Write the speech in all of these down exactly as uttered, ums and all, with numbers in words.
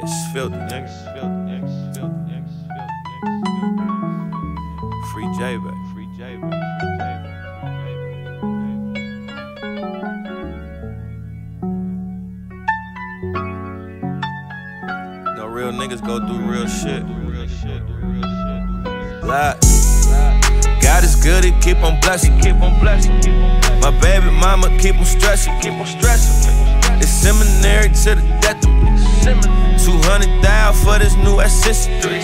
It's filthy, nigga. Free J, baby. Free J, baby. No real niggas go through real shit. Lie. God is good, he keep on blessing, keep on blessing. My baby mama keep on stressing, keep on stressing. It's seminary to the death of me. Two hundred thousand for this new accessory.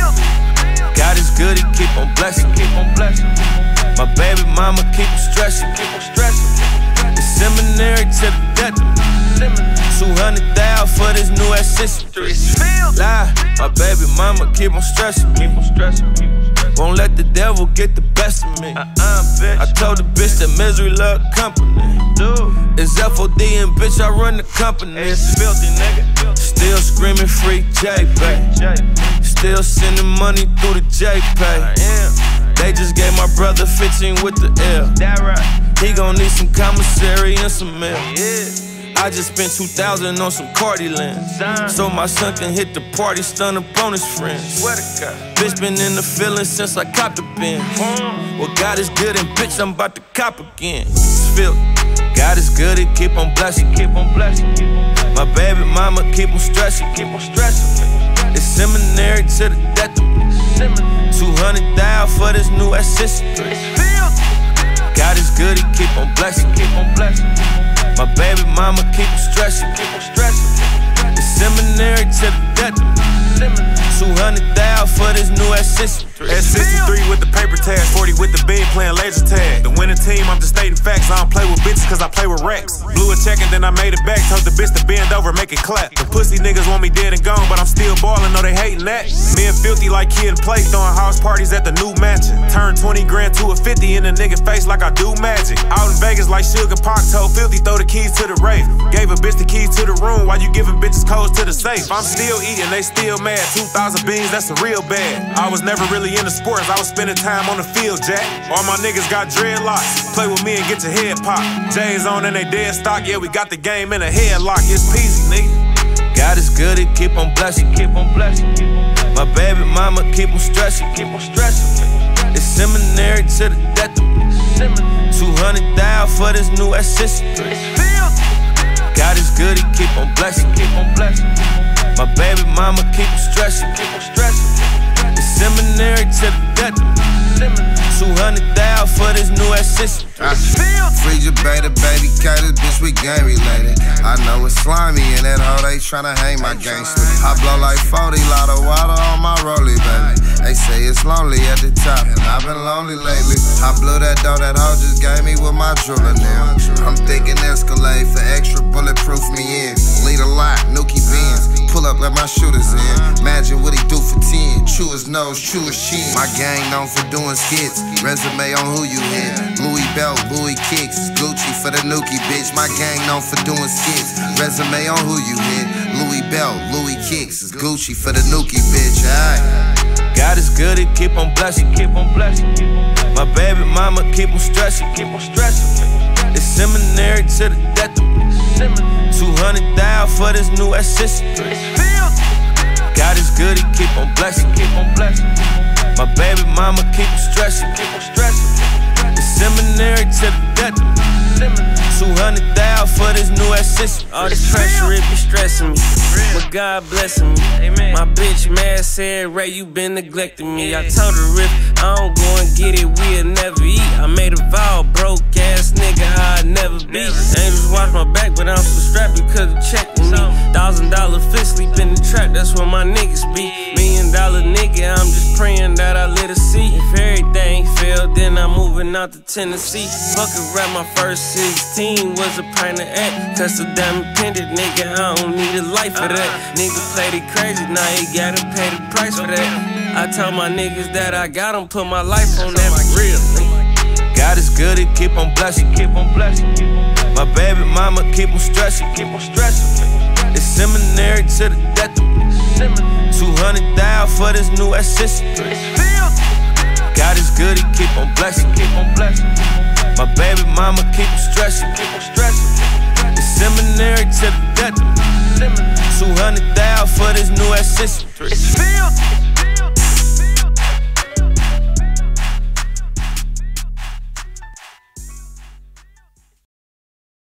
God is good, he keep on blessing, keep on blessing. My baby mama keep on stressing, keep on stressing. It's seminary to the death of me. Two hundred thousand for this new accessory. Lie, my baby mama keep on stressing, keep on stressing. Won't let the devil get the best of me. uh-uh, bitch. I told the bitch that misery love company. Dude. It's F O D and bitch, I run the company. It's filthy, nigga. Still screaming free J-Pay. Still sending money through the J-Pay. They just gave my brother fifteen with the L. That right. He gon' need some commissary and some milk. Yeah. I just spent two thousand on some Cardi lens, so my son can hit the party, stun up on his friends. Bitch been in the feeling since I copped the bin. Well, God is good and bitch, I'm about to cop again. Feel, God is good, he keep on blessing, keep on blessing. My baby mama keep on stressing, keep on stressing. It's seminary to the death of me. Two hundred thousand for this new accessory. God is good, he keep on blessing, keep on blessing. My baby mama keep on stressing, keep on stressing. It's seminary to the death of me. Two hundred thousand for this new accessory. S sixty-three with the paper tag, forty with the beam playing laser tag. The winning team, I'm just stating facts. I don't play with bitches cause I play with racks. Blew a check and then I made it back. Told the bitch to bend over, make it clap. The pussy niggas want me dead and gone, but I'm still ballin', know they hating that. Me and Filthy like kid and play, throwing house parties at the new mansion. Turn twenty grand to a fifty in a nigga face like I do magic. Out in Vegas like Sugar Park, told Filthy throw the keys to the Wraith. Gave a bitch the keys to the room while you giving bitches codes to the safe. I'm still eating, they still mad. two thousand beans, that's a real bad. I was never really into sports, I was spending time on the field, Jack. All my niggas got dreadlocks. Play with me and get your head popped. J's on and they dead stock, yeah, we got the game in a headlock. It's peasy, nigga. God is good, he keep on blessing, keep on blessing. My baby mama keep on stressing, keep on stressing. It's seminary to the death of me. Two hundred thousand for this new accessory. God is good, he keep on blessing, keep on blessing. My baby mama keep on stressing, keep on stressing. It's seminary to the death of me. Two hundred thousand for this new accessory. Free your beta, baby, K, this bitch, we gang related. I know it's slimy and that hoe, they tryna hang my gangster. I blow like forty, lot of water on my rollie, baby. They say it's lonely at the top, and I've been lonely lately. I blew that dough, that hoe just gave me with my jeweler now. I'm thinking Escalade for extra bulletproof me in. Lead a lot, Nuki Benz, pull up, let my shooters in. Imagine what he do for ten, chew his nose, chew his chin. My gang known for doing skits, resume on who you hit. Louis belt, Louis kicks, Gucci for the Nuki bitch. My gang known for doing skits, resume on who you hit. Louis belt, Louis kicks, it's Gucci for the Nuki bitch. Aight. God is good, he keep on blessing, keep on blessing. My baby mama keep on stressing, keep on stressing. It's seminary to the death of me. Two hundred thousand for this new accessory. God is good, he keep on blessing, keep on blessing. My baby mama keep on stressing, keep on stressing. It's seminary to the death of me. Two hundred thousand for this new accessory. All this pressure, it be stressing me, but God blessing me. Amen. My bitch mad said, Ray, you been neglecting me. I told her if I don't go and get it, we'll never eat. I made a vow, broke ass nigga, I'd never be. Angels watch my back, but I'm so strapped because of checking me. Thousand dollar fit, sleep in the trap, that's where my niggas be. Million dollar nigga, I'm just praying that I let her see. If everything failed, then I'm moving out to Tennessee. Fuck around, my first sixteen was a pint of act. Cause a diamond pendant, nigga, I don't need a life for that. Nigga played it crazy, now he gotta pay the price for that. I tell my niggas that I got them, put my life on that for real. God is good, he keep on blessing, keep on blessing. My baby mama keep on stressing, keep on stressing. It's seminary to the death of me. Two hundred thousand for this new accessory. God is good, he keep on blessing, keep on blessing. My baby mama keep on stressing, keep on stressing. It's seminary to the death of me. Two hundred thousand for for this new accessory.